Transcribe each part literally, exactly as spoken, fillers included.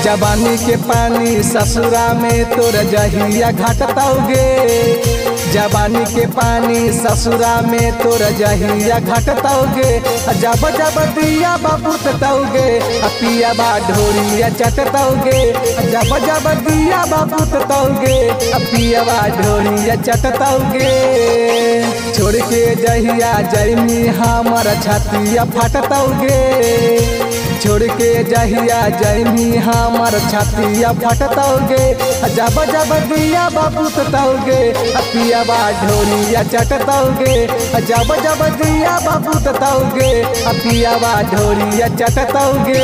जवानी के पानी ससुरा में तोर जहिया घटतौगे। जवानी के पानी ससुरा में तोर जहिया घटतौगे। जब जब दिया बाबूतौगे पिया बा ढोरिया चटतौगे। जब जब दिया बाबूतौगे पिया बा ढोरिया चटतौगे। छोड़ के जहिया जैमी हमर छतिया फटतौगे। छोड़ के जहिया जैमी हमर छतिया फटतौगे। जब जब दिया बाबूतौगे पिया बा ढोरिया चटतौगे। जब जब दिया बाबूतौगे पिया बा ढोरिया चटतौगे।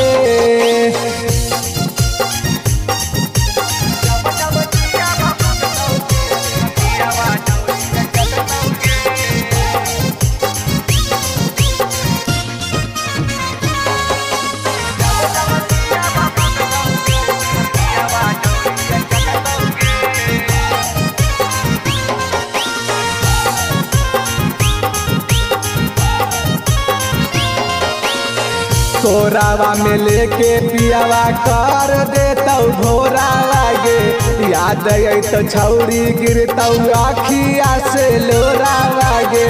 कोरावा में लेके पियावा कर देतौ भोरावा गे। याद आई तो छौरी गिरतौ आखिया से लोरावा गे।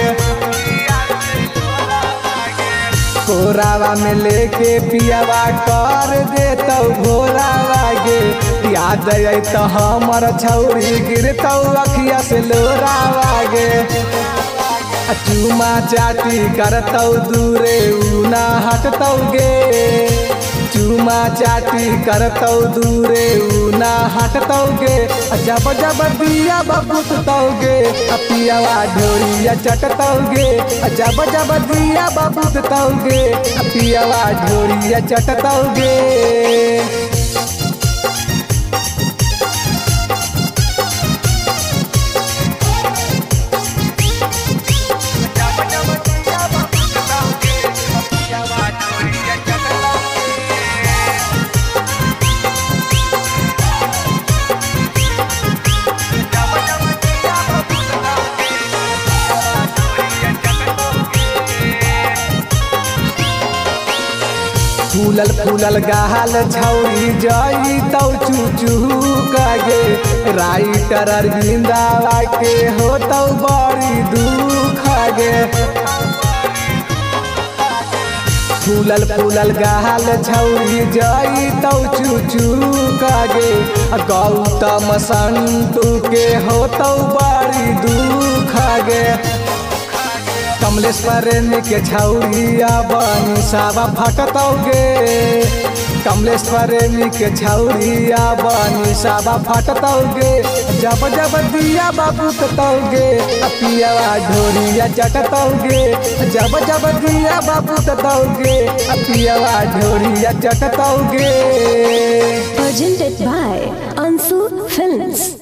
कोरावा में लेके पियावा कर देतौ भोरावा गे। याद आई तो हमर छौरी गिरतौ आखिया से लोरावा गे। चुमा चाटी करतौ दूरे उना हटतौगे। चुमा चाटी करतौ दूरे उना हटतौगे। जब जब दिया बाबूतौगे पियावा ढोरिया चटतौगे। जब जब दिया बाबूतौगे पियावा ढोरिया चटतौगे। फूलल फूलल गाल छौरी जई तौ चूचू कागे। राइटर अरविंदावा के होतौ बड़ी दुख गे। फूलल फूलल गाल छौरी जई तौ चूचू कागे। गौतम संतू के होतौ बड़ी दुख गे। कमलेश्वर के छौरिया बनी सावा फटतौगे। कमलेश्वर के छौरिया बनी सावा फटतौगे। जब जब दिया बाबूतौगे पियावा ढोरिया चटतौगे। जब जब दिया बाबूतौगे पियावा ढोरिया चटतौगे। Presented by Ansu Films।